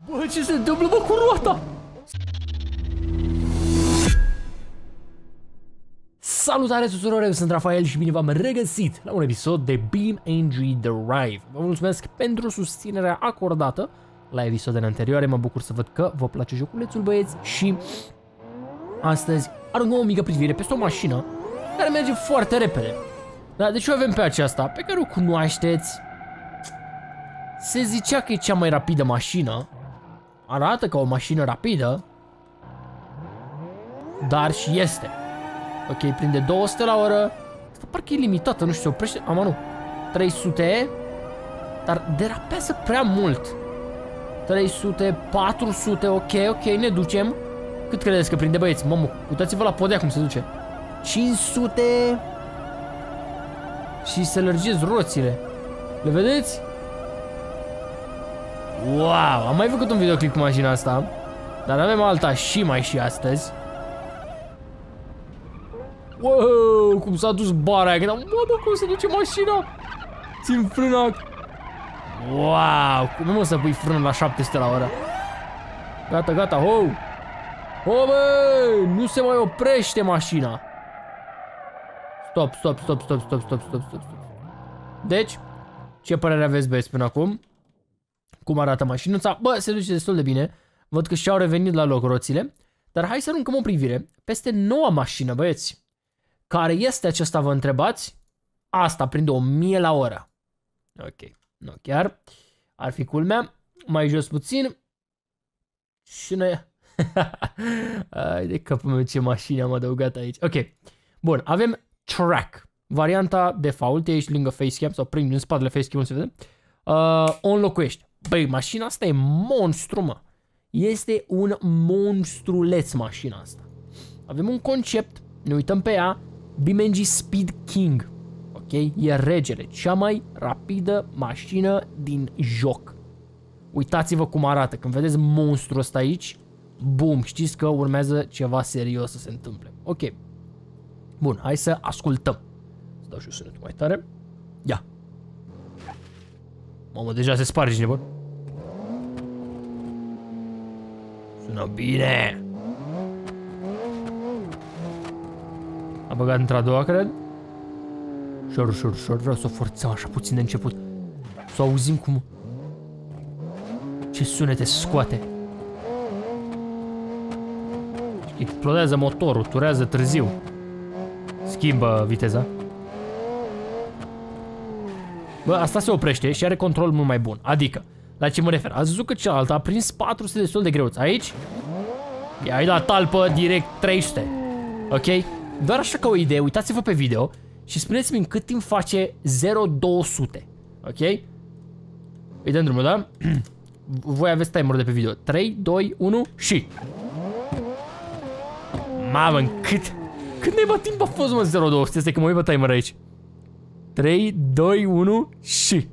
Bă, ce se întâmplă, bă, cu roata? Salutare tuturor, eu sunt Rafael și bine v-am regăsit la un episod de BeamNG Drive. Vă mulțumesc pentru susținerea acordată la episoadele anterioare, mă bucur să văd că vă place joculețul, băieți, și astăzi aruncăm o mică privire peste o mașină care merge foarte repede. Da, deci o avem pe aceasta, pe care o cunoașteți. Se zicea că e cea mai rapidă mașină. Arată ca o mașină rapidă, dar și este. Ok, prinde 200 la oră. Asta parcă e limitată, nu știu, se oprește. Ama nu, 300. Dar derapează prea mult. 300, 400, ok, ne ducem. Cât credeți că prinde, băieți? Mamă, uitați-vă la podea cum se duce. 500. Și se lărgesc roțile. Le vedeți? Wow, am mai făcut un videoclip cu mașina asta, dar avem alta și astăzi. Wow, cum s-a dus bara aia, bă, cum se duce mașina? Țin frâna. Wow, cum mă să pui frână la 700 la oră? Gata, ho! Ho, bă, nu se mai oprește mașina. Stop. Deci, ce părere aveți, băieți, până acum? Cum arată mașinuța? Bă, se duce destul de bine. Văd că și-au revenit la loc roțile. Dar hai să aruncăm o privire peste noua mașină, băieți. Care este aceasta, vă întrebați? Asta prinde 1000 la oră. Ok, nu chiar. Ar fi culmea. Mai jos puțin. Și noi... Ai de capul meu, ce mașini am adăugat aici. Ok, bun, avem track. Varianta default, ești lângă facecam sau în spatele facecam, se vede. O înlocuiești. Băi, mașina asta e monstru, mă. Este un monstruleț mașina asta. Avem un concept, ne uităm pe ea. BeamNG Speed King. Ok? E regele, cea mai rapidă mașină din joc. Uitați-vă cum arată. Când vedeți monstrul ăsta aici, bum, știți că urmează ceva serios să se întâmple. Ok. Bun, hai să ascultăm. Să dau și sunetul mai tare. Ia. Mamă, deja se sparge cineva. Sună bine. A băgat într-a doua, cred. Șor. Vreau să o forțăm așa puțin de început. Să auzim cum... Ce sunete scoate. Explodează motorul, turează târziu. Schimbă viteza. Bă, asta se oprește și are control mult mai bun. Adică, la ce mă refer? Ați văzut că cealaltă a prins 400 destul de greuți. Aici, i-ai la talpă direct 300. Ok? Doar așa ca o idee, uitați-vă pe video și spuneți-mi în cât timp face 0-200. Ok? Îi dăm drumul, da? Voi aveți timer de pe video. 3, 2, 1 și... Mamă, în cât neba timp a fost, mă, 0-200? Este că mă uit pe timer aici. 3, 2, 1 și...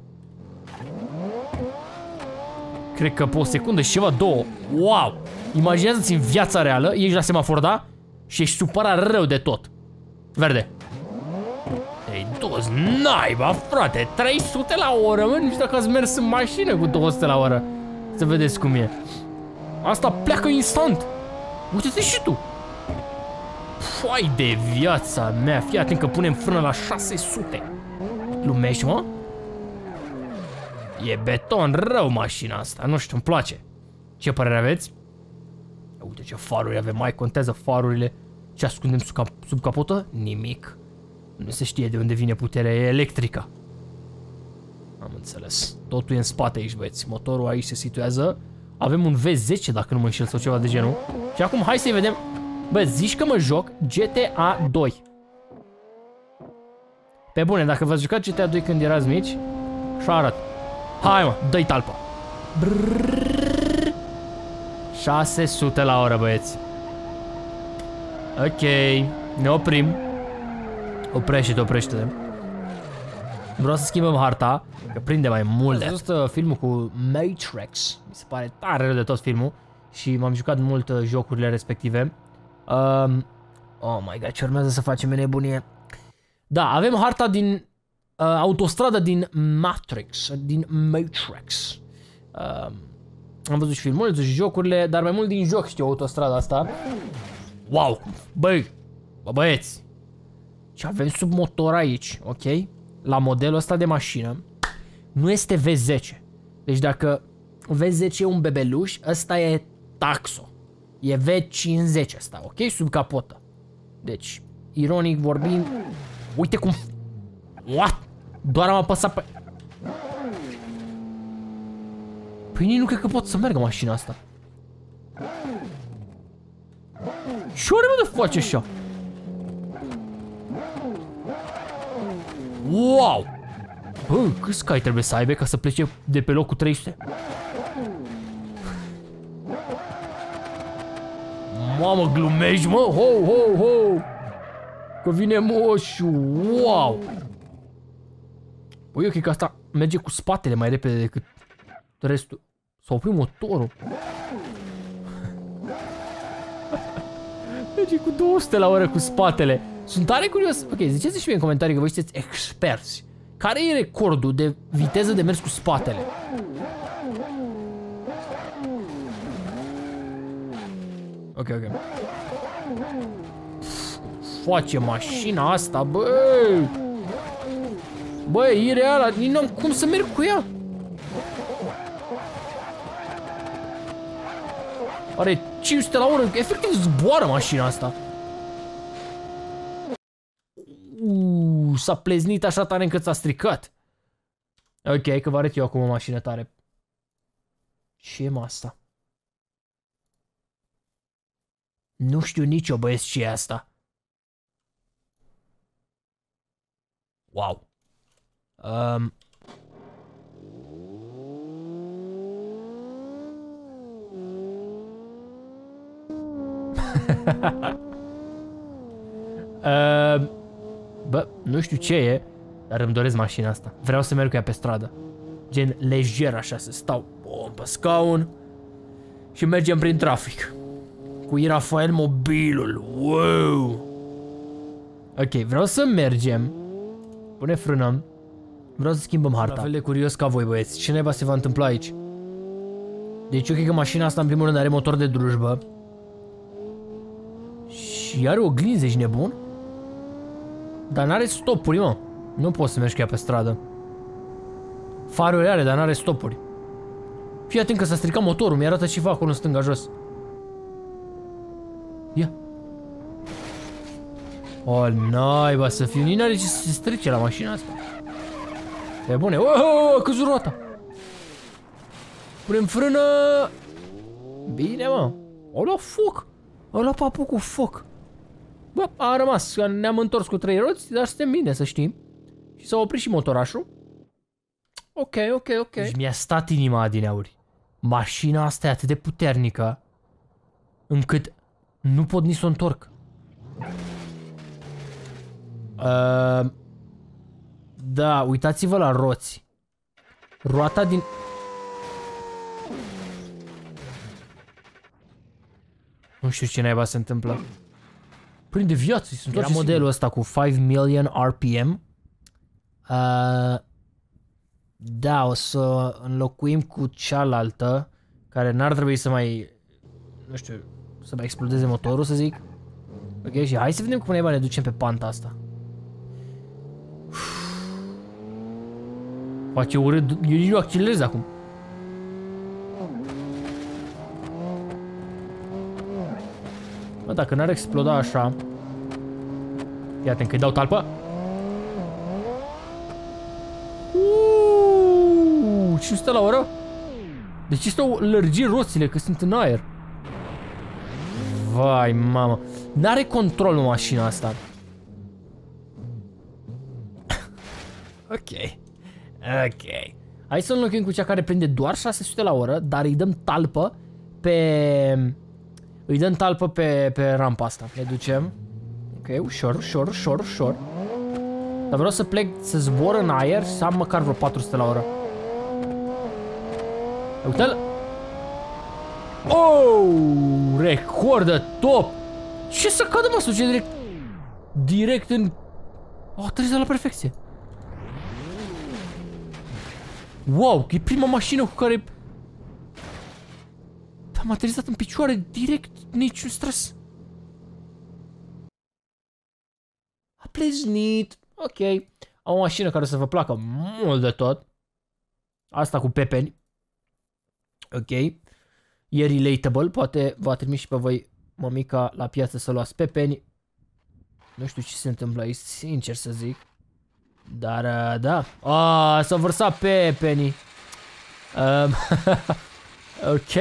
Cred că pe o secundă și ceva, două. Wow! Imaginează-ți în viața reală, ești la semafor, da? Și ești supărat rău de tot. Verde. Ei, dus naiba, frate. 300 la oră, mă. Nu știu dacă ați mers în mașină cu 200 la oră. Să vedeți cum e. Asta pleacă instant. Uite-te și tu. Foai de viața mea. Fii atent că punem frână la 600. Lumești, mă? E beton rău mașina asta. Nu știu, îmi place. Ce părere aveți? Uite ce faruri avem. Mai contează farurile. Ce ascundem sub capotă? Nimic. Nu se știe de unde vine puterea electrică. Am înțeles. Totul e în spate aici, băieți. Motorul aici se situează. Avem un V10, dacă nu mă înșel, sau ceva de genul. Și acum hai să-i vedem. Bă, zici că mă joc GTA 2. Pe bune, dacă v-ați jucat GTA 2 când erați mici, și arăt. Hai, mă, dă-i talpa. 600 la oră, băieți. Ok, ne oprim. Oprește-te. Vreau să schimbăm harta, că prinde mai mult. Am văzut filmul cu Matrix. Mi se pare tare rău de tot filmul. Și m-am jucat mult jocurile respective. Oh my god, ce urmează să facem, nebunie. Da, avem harta din autostradă din Matrix. Am văzut și filmulețul și jocurile, dar mai mult din joc știu autostrada asta. Wow! Băi! Bă, băieți! Și avem sub motor aici, ok? La modelul ăsta de mașină nu este V10. Deci dacă V10 e un bebeluș, ăsta e Taxo. E V50 ăsta, ok? Sub capotă. Deci, ironic vorbind, uite cum... What? Doar am apăsat pe... Păi nici nu cred că pot să meargă mașina asta. Ce ori mă de face așa? Wow! Bă, câți cai trebuie să aibă ca să plece de pe locul 300? Mamă, glumești, mă? Ho, ho, ho! Că vine moșul! Wow! Păi eu cred că asta merge cu spatele mai repede decât restul. S-a oprit motorul. Merge cu 200 la oră cu spatele. Sunt tare curios. Ok, ziceți și mie în comentarii că voi sunteți experți. Care e recordul de viteză de mers cu spatele? Ok, ok. Face mașina asta, băi! Băi, e reală, nici n-am cum să merg cu ea. Are 500 la oră, efectiv zboară mașina asta. S-a pleznit așa tare încât s-a stricat. Ok, că vă arăt eu acum o mașină tare. Ce e mă asta? Nu știu nici eu, băieți, ce e asta. Wow. Bă, nu știu ce e, dar îmi doresc mașina asta. Vreau să merg cu ea pe stradă. Gen lejer așa, să stau pe scaun și mergem prin trafic. Cu Rafael mobilul. Wow! Ok, vreau să mergem. Pune frână. Vreau să schimbăm harta. La fel de curios ca voi, băieți. Ce naiba se va întâmpla aici? Deci eu cred că mașina asta în primul rând are motor de drujbă. Și are oglinzi, ești nebun? Dar n-are stopuri, mă. Nu poți să mergi cu ea pe stradă. Faruri are, dar n-are stopuri. Fii atent că s-a stricat motorul. Mi-arată ceva acolo în stânga jos. Ia. O, naiba să fiu. Nici n-are ce să se strice la mașina asta. E bune. Oh, căzut roata. Punem frână. Bine, mă. O luat foc. O luat papul cu foc. Bă, a rămas. Ne-am întors cu 3 roți, dar suntem bine, să știm. Și s-a oprit și motorașul. Ok, ok, ok. Deci mi-a stat inima adineauri. Mașina asta e atât de puternică încât nu pot nici să o întorc. Da, uitați-vă la roți. Roata din... Nu știu ce naiba se întâmplă. Prinde viață, sunt era modelul ăsta cu 5 million RPM. Da, o să înlocuim cu cealaltă, care n-ar trebui să mai, nu știu, să mai explodeze motorul, să zic. Ok, și hai să vedem cum naiba ne ducem pe panta asta. Face urât, eu nici nu accelerez acum. Bă, dacă n-ar exploda așa... Fii atent că-i dau talpă. 500 la oră? Deci stau lărgi roțile că sunt în aer. Vai, mamă. N-are control mașina asta. Ok. Ok. Hai să înlocuim cu cea care prinde doar 600 la oră, dar îi dăm talpă pe... Îi dăm talpă pe rampa asta. Ne ducem. Ok, ușor, ușor, ușor, ușor. Dar vreau să plec, să zbor în aer și să am măcar vreo 400 la oră. Uite-l! Oh! Record de top! Ce să cadă, mă, suge direct? Direct în... Oh, trebuie la perfecție. Wow, e prima mașină cu care... Am aterizat în picioare direct, niciun stres. A pleznit. Ok. Am o mașină care o să vă placă mult de tot. Asta cu pepeni. Ok. E relatable. Poate v-a trimis și pe voi mămica la piață să luați pepeni. Nu știu ce se întâmplă aici, sincer să zic. Dar, da. S-a vărsat pepenii. Ok.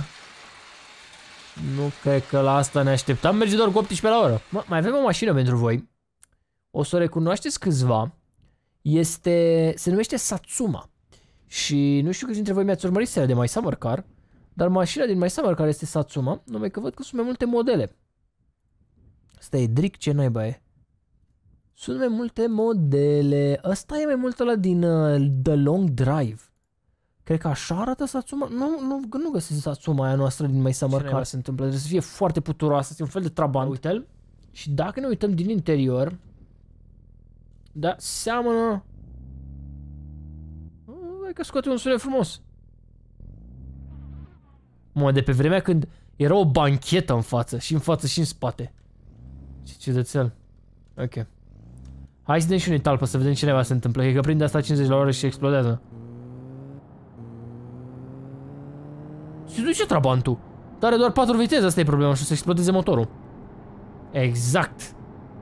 Nu cred că la asta ne așteptam. Merge doar cu 18 la oră. Mai avem o mașină pentru voi. O să o recunoașteți câțiva. Se numește Satsuma. Și nu știu câți dintre voi mi-ați urmărit seria de My Summer Car. Dar mașina din My Summer Car este Satsuma. Numai că văd că sunt mai multe modele. Asta e Drick, ce naiba e? Sunt mai multe modele. Ăsta e mai mult ăla din The Long Drive. Cred că așa arată Satsuma. Nu găsesc Satsuma aia noastră din My Summer Car. Se întâmplă. Trebuie să fie foarte puturoasă. Să fie un fel de trabant. Uite-l. Și dacă ne uităm din interior. Da, seamănă. Hai că scoate un sunet frumos. Mă, de pe vremea când era o banchetă în față. Și în față și în spate. Ce ciudățel. Ok. Hai să dăm și unui talpă să vedem ce neva se întâmplă. Cred că prinde asta 50 la oră și explodează. Se duce trabantul. Dar are doar 4 viteze, asta e problema și o să explodeze motorul. Exact.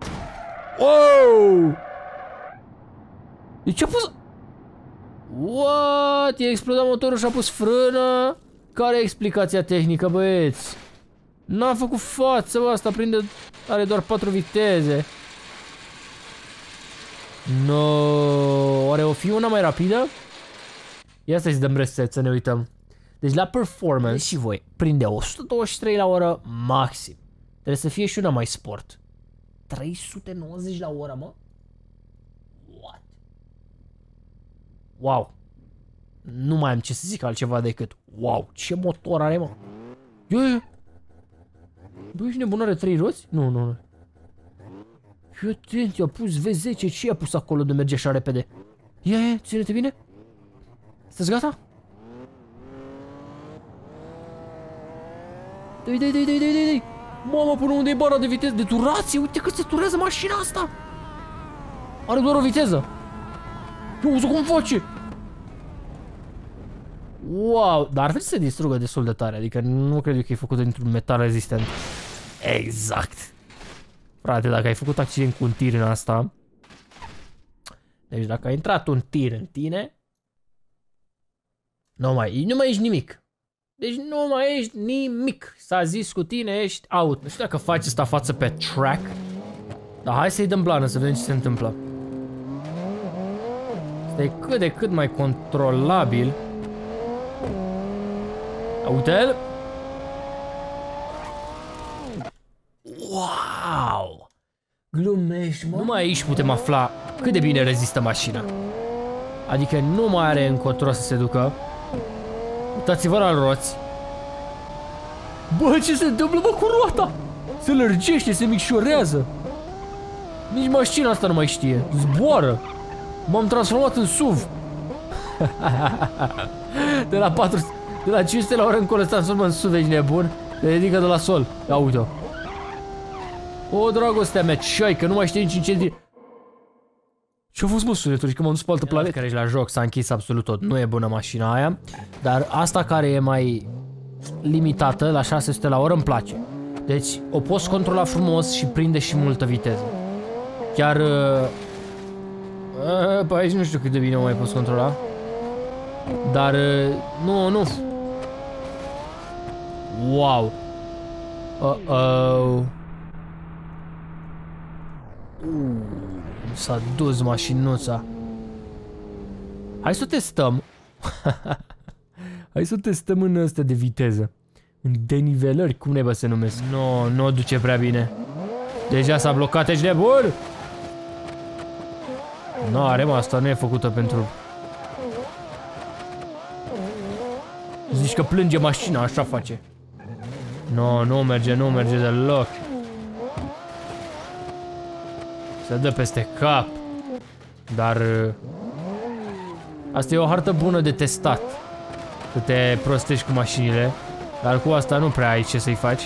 Wow! Deci a pus... What? I-a explodat motorul și a pus frână? Care e explicația tehnică, băieți? N-a făcut față, bă, asta prinde... Are doar 4 viteze. No, oare o fi una mai rapidă? Ia să-i dăm reset, să ne uităm. Deci la performance și voi prinde 123 la oră maxim. Trebuie să fie și una mai sport. 390 la oră, mă? What? Wow. Nu mai am ce să zic altceva decât wow, ce motor are, mă? Băi, ești nebun, are 3 roți? Nu. Fii atent, i-a pus V10, ce i-a pus acolo de merge așa repede? Ia, ține-te bine? Sunteți gata? Dă-i. Mamă, până unde e bara de viteză? De durație, uite cât se turează mașina asta! Are doar o viteză! Eu uzi cum face! Wow, dar ar trebui să se distrugă destul de tare, adică nu cred că e făcută dintr-un metal rezistent. Exact! Frate, dacă ai făcut accident cu un tir în asta... Deci dacă a intrat un tir în tine... Nu mai ești nimic. Deci nu mai ești nimic. S-a zis cu tine, ești out. Nu știu dacă faci asta față pe track. Dar hai să-i dăm blană să vedem ce se întâmplă. Asta e cât de cât mai controlabil. Uite-l. Wow! Glumești, mă? Numai aici putem afla cât de bine rezistă mașina. Adică nu mai are încotro să se ducă. Uitați-vă la roți. Bă, ce se întâmplă, bă, cu roata? Se lărgește, se micșorează. Nici mașina asta nu mai știe. Zboară. M-am transformat în SUV. De la 500 la oră încolo se transformă în SUV, ești nebun. Se ridică de la sol. Ia uite-o. O, dragostea mea, ce-ai, că nu mai știi nici în ce... Ce-a fost, mă, sunetul? Că m-am dus pe altă planetă. Care ești la joc, s-a închis absolut tot. Nu e bună mașina aia. Dar asta care e mai limitată, la 600 la oră, îmi place. Deci, o poți controla frumos și prinde și multă viteză. Chiar... Pe aici nu știu cât de bine o mai poți controla. Dar... Nu. Wow. S-a dus mașinuța. Hai să o testăm. Hai să o testăm în astea de viteză. În denivelări, cum neba se numesc. Nu o duce prea bine. Deja s-a blocat, ești nebun. N-are, mă, asta nu e făcută pentru... Zici că plânge mașina, așa face. Nu merge deloc. Se dă peste cap. Dar... Asta e o hartă bună de testat. Să te prostești cu mașinile. Dar cu asta nu prea ai ce să-i faci.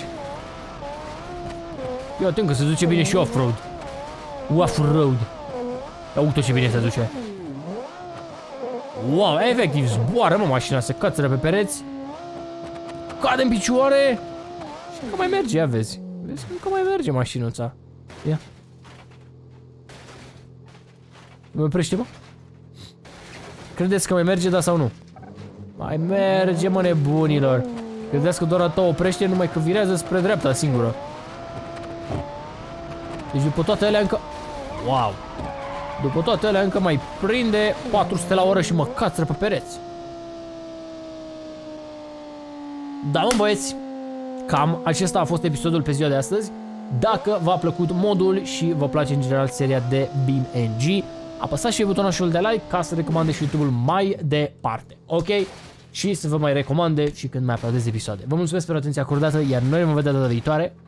Eu atent că se duce bine și off-road. Off-road. Ia uite ce bine se duce. Wow, efectiv zboară, mă, mașina, se cățără pe pereți. Cade în picioare. Și încă mai merge, ia vezi. Vezi că încă mai merge mașinuța. Ia. Nu oprește, mă? Credeți că mai merge, da sau nu? Mai merge, mă, nebunilor. Credeți că doar a ta oprește, numai că virează spre dreapta singură. Deci după toate alea încă... Wow! După toate alea încă mai prinde 400 la oră și mă cațără pe pereți. Da, mă, băieți, cam acesta a fost episodul pe ziua de astăzi. Dacă v-a plăcut modul și vă place în general seria de BeamNG, apăsați și butonul de like ca să recomande și YouTube-ul mai departe, ok? Și să vă mai recomande și când mai uploadez episoade. Vă mulțumesc pentru atenția acordată, iar noi ne vom vedea data viitoare.